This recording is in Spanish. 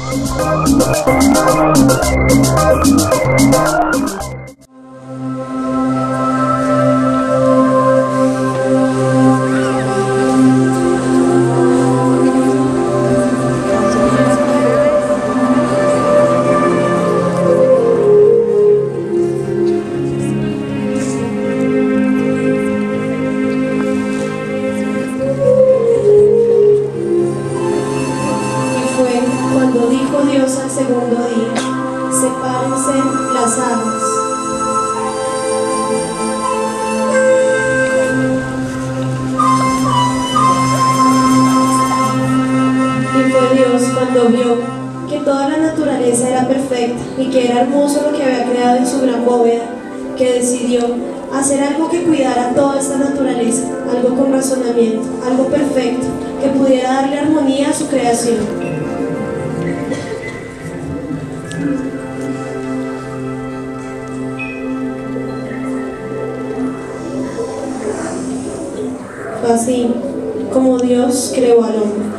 Cuando dijo Dios al segundo día: sepárense las aguas. Y fue Dios cuando vio que toda la naturaleza era perfecta y que era hermoso lo que había creado en su gran bóveda, que decidió hacer algo que cuidara toda esta naturaleza, algo con razonamiento, algo perfecto, que pudiera darle armonía a su creación. Así como Dios creó al hombre.